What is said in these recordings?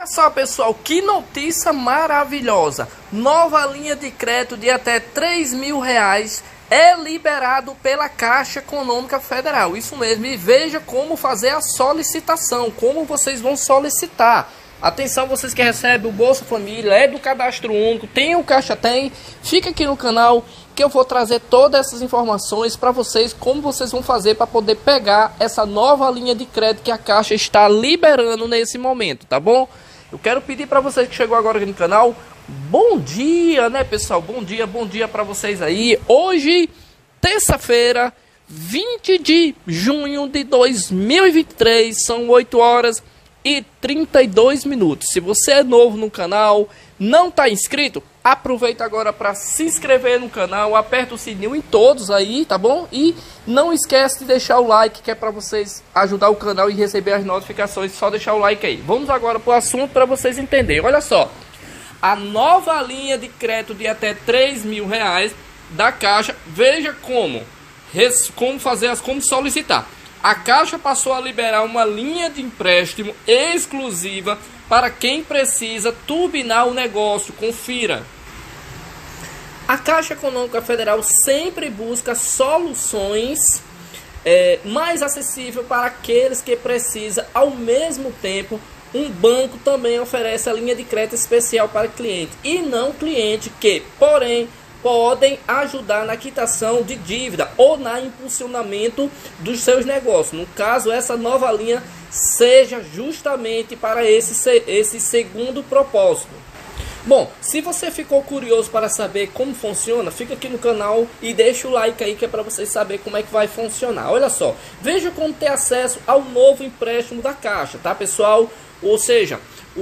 Olha só, pessoal, que notícia maravilhosa. Nova linha de crédito de até R$3.000 é liberado pela Caixa Econômica Federal. Isso mesmo, e veja como fazer a solicitação, como vocês vão solicitar. Atenção, vocês que recebem o Bolsa Família, é do Cadastro Único, tem o Caixa Tem, fica aqui no canal que eu vou trazer todas essas informações para vocês, como vocês vão fazer para poder pegar essa nova linha de crédito que a Caixa está liberando nesse momento, tá bom? Eu quero pedir para vocês que chegou agora aqui no canal, bom dia, né, pessoal? Bom dia para vocês aí. Hoje, terça-feira, 20 de junho de 2023, são 8 horas e 32 minutos. Se você é novo no canal, não está inscrito, aproveita agora para se inscrever no canal, aperta o sininho em todos aí, tá bom? E não esquece de deixar o like, que é para vocês ajudar o canal e receber as notificações, só deixar o like aí. Vamos agora para o assunto para vocês entenderem. Olha só, a nova linha de crédito de até R$3.000 da Caixa, veja como solicitar. A Caixa passou a liberar uma linha de empréstimo exclusiva para quem precisa turbinar o negócio. Confira. A Caixa Econômica Federal sempre busca soluções mais acessíveis para aqueles que precisam. Ao mesmo tempo, um banco também oferece a linha de crédito especial para cliente e não cliente que, porém, podem ajudar na quitação de dívida ou na impulsionamento dos seus negócios. No caso, essa nova linha seja justamente para esse segundo propósito. Bom, se você ficou curioso para saber como funciona, fica aqui no canal e deixa o like aí, que é para vocês saberem como é que vai funcionar. Olha só, veja como ter acesso ao novo empréstimo da Caixa, tá, pessoal? Ou seja,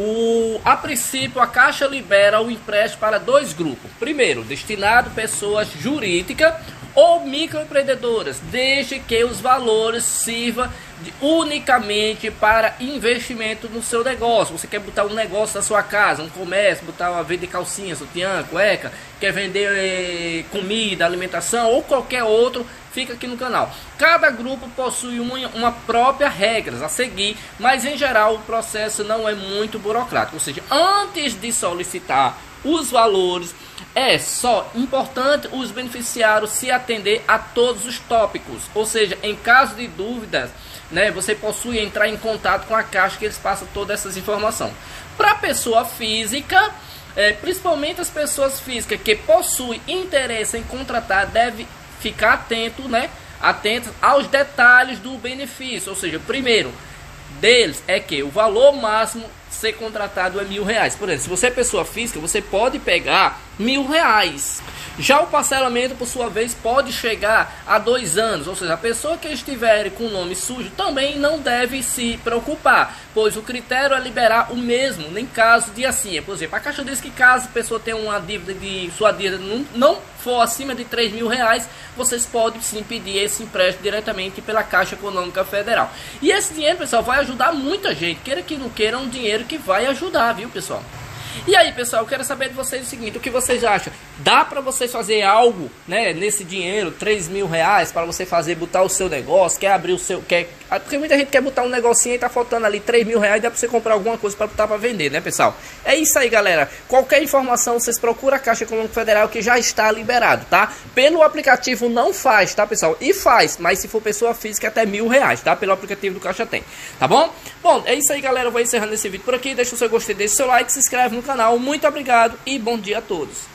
a princípio a Caixa libera o empréstimo para dois grupos. Primeiro, destinado a pessoas jurídicas ou microempreendedoras, desde que os valores sirvam unicamente para investimento no seu negócio. Você quer botar um negócio na sua casa, um comércio, botar uma venda de calcinha, sutiã, cueca, quer vender comida, alimentação ou qualquer outro, fica aqui no canal. Cada grupo possui uma própria regras a seguir, mas em geral o processo não é muito burocrático. Ou seja, antes de solicitar os valores, é só importante os beneficiários se atender a todos os tópicos. Ou seja, em caso de dúvidas, né, você possui entrar em contato com a Caixa, que eles passam todas essas informações. Para pessoa física, principalmente as pessoas físicas que possuem interesse em contratar, deve ficar atento, né, atentos aos detalhes do benefício. Ou seja, primeiro deles é que o valor máximo ser contratado é R$1.000. Por exemplo, se você é pessoa física, você pode pegar R$1.000. Já o parcelamento, por sua vez, pode chegar a 2 anos. Ou seja, a pessoa que estiver com o nome sujo também não deve se preocupar, pois o critério é liberar o mesmo em caso de assim. Por exemplo, a Caixa diz que caso a pessoa tenha uma dívida sua dívida não for acima de R$3.000, vocês podem sim pedir esse empréstimo diretamente pela Caixa Econômica Federal. E esse dinheiro, pessoal, vai ajudar muita gente. Queira que não queira, é um dinheiro que vai ajudar, viu, pessoal? E aí, pessoal, eu quero saber de vocês o seguinte: o que vocês acham? Dá para vocês fazer algo, né, nesse dinheiro, R$3.000, para você botar o seu negócio, quer abrir o seu, porque muita gente quer botar um negocinho e tá faltando ali R$3.000, dá para você comprar alguma coisa para botar para vender, né, pessoal? É isso aí, galera. Qualquer informação, vocês procuram a Caixa Econômica Federal, que já está liberado, tá? Pelo aplicativo não faz, tá, pessoal? E faz, mas se for pessoa física, até R$1.000, tá? Pelo aplicativo do Caixa Tem, tá bom? Bom, é isso aí, galera. Eu vou encerrando esse vídeo por aqui. Deixa o seu gostei, deixa o seu like, se inscreve no canal. Muito obrigado e bom dia a todos.